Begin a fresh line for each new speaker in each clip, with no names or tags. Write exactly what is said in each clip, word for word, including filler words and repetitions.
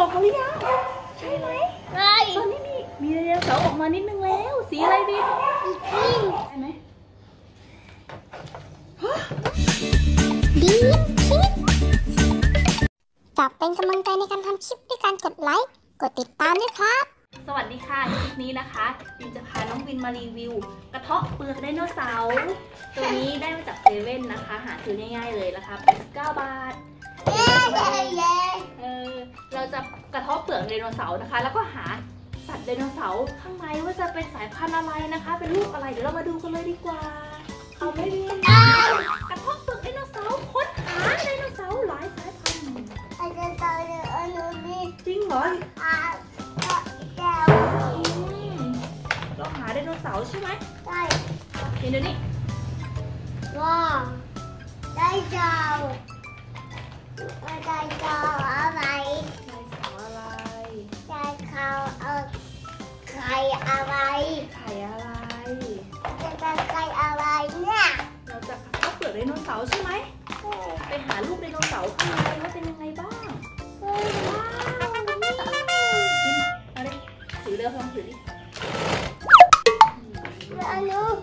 อกมาหรือยังใช่ไหมใช่ตอนนี้มีมีไดโนเสาร์ออกมานิดนึงแล้วสีอะไรดีใช่ไหม
ดีคลิปฝากเป็นกำลังใจในการทำคลิปด้วยการกดไลค์กดติดตามด้วยครับ
สวัสดีค่ะคลิปนี้นะคะวินจะพาน้องวินมารีวิวกระเทาะเปลือกไดโนเสาร์ตัวนี้ได้มาจากเซเว่นนะคะหาซื้อง่ายๆเลยนะคะแปดสิบเก้าบาทเออเราจะกระเทาะเปลือกไดโนเสาร์นะคะแล้วก็หาสัตว์ไดโนเสาร์ข้างในว่าจะเป็นสายพันธุ์อะไรนะคะเป็นรูปอะไรเดี๋ยวเรามาดูกันเลยดีกว่าเอาไม่ดีกระเทาะเปลือกไดโนเสาร์ค้นหาไดโนเสาร์หลายสายพันธุ์จริงเหรอเราหาไดโนเสาร์ใช่ไหมใช่เห็นเดี๋ยวนี้
ว้าวได้เจ้าได้เจ้าอะไร
ได้เสาอะไร
ได้เขาเอาไข่อะไร
ไข่อะไร
จะเป็นไข่อะไรเนี่ย
เราจะกระเทาะเปลือกไดโนเสาร์ใช่ไหมไปหาลูกไดโนเสาร์ข้างในว่าเป็นยังไงบ้างว้าวกินเอาดิถือเร็วลองถือดิ
อันนู้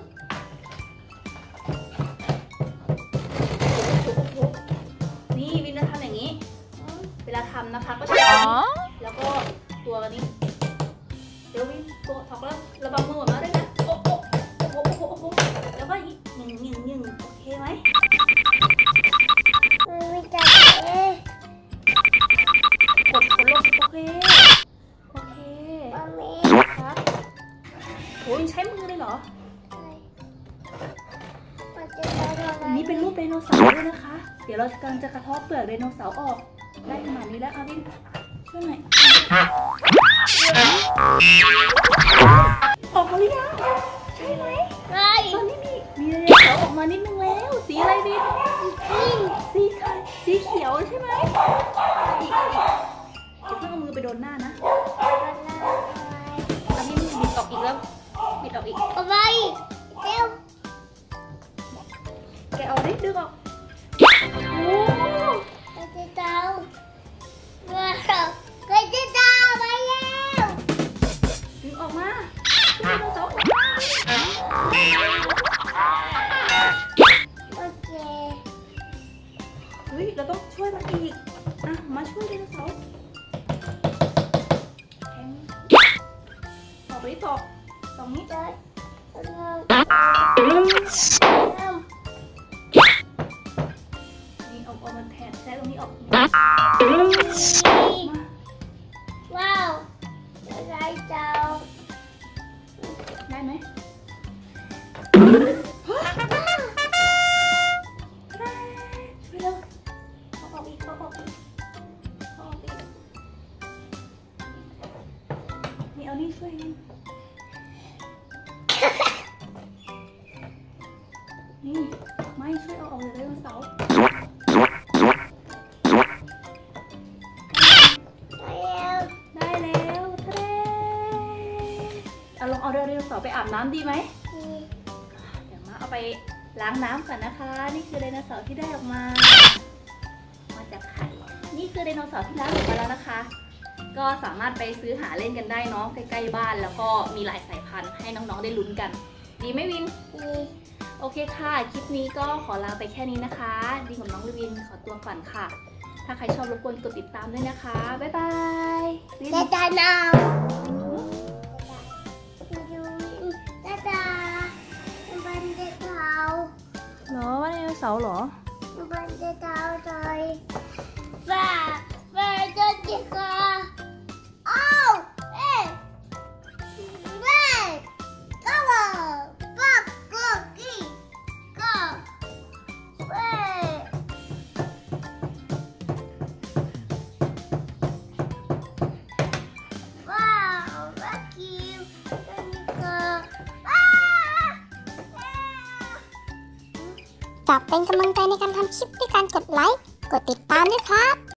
นี่วินจะทำอย่างนี้เวลาทำนะคะก็ใช้แล้วก็ตัวนี้เดี๋ยววินตัวถอกแล้วระวังมือหมดมาด้วยนะโอ้โอ้โอ้โอ้โอ้โอ้แล้วก็ยิงยิงยิงยิงโอเคไหม
ไม่จับเอ๊ะ
กดกดลงโอเคโอเคครับโอ้ยใช้มือเลยเหรออันนี้เป็นรูปไดโนเสาร์ด้วยนะคะเดี๋ยวเรากำลังจะกระเทาะเปลือกไดโนเสาร์ออกได้ขนาดนี้แล้วอาวินช่วยหน่อยออกมาหรือยังใช่ไหมใช่ตอนนี้มีมีไดโนเสาร์ออกมานิดนึงแล้วสีอะไรดีสีสีเขียวใช่ไหมอีกอีกเดี๋ยวเพิ่งเอามือไปโดนหน้านะอันนี้บิดออกอีกแล้วบิดออกอีก
เอาไปเร็ว
แกเอาดิดึงออกโอ้
ก็จะเต้าว้าวก็จะเต้าไปแล้ว
ดึงออกมาไดโนเสาร์ออกมา
โอเค
เฮ้ยเราต้องช่วยมันอีกอ่ะมาช่วยไดโนเสาร์แทงต่อไปต่อตรงนี้
เลย
นี่เอาเอามันแทนแทนตรงนี้ออก
ว้าวได้เจ้า
ได้ไหมช่วยเร็วเอาออกอีกเอาออกอีกเอาออกอีกนี่เอานี่ช่วยนี่นี่ไม่ช่วยเอาออกเลยไดโนเสาร์ได้แล้วทะเลเอาลองเอาไดโนเสาร์ไปอาบน้ำดีไหมเดี๋ยวมาเอาไปล้างน้ำก่อนนะคะนี่คือไดโนเสาร์ที่ได้ออกมามาจากไข่นี่คือไดโนเสาร์ที่ล้างออกมาแล้วนะคะก็สามารถไปซื้อหาเล่นกันได้เนาะใกล้ๆบ้านแล้วก็มีหลายสายพันธุ์ให้น้องๆได้ลุ้นกันดีไหมวินดีโอเคค่ะคลิปนี้ก็ขอลาไปแค่นี้นะคะดีกับน้องวินขอตัวก่อนค่ะถ้าใครชอบรบกวนกดติดตามด้วยนะคะบ๊ายบาย
ดาดาน้องดาดาบันเดเท้า
เหรอว่าไดโนเสาร์เหรอ
บันเดเท้าเลยฟ้าฟ้าจะจิกาอ้าวเอ๊ะแม่ก็ว่าปักก็กี่ก็เอ๊ะว้าวปักคิวตัวนี้ก็ฝากเป็นกำลังใจในการทำคลิปด้วยการกดไลค์กดติดตามด้วยครับ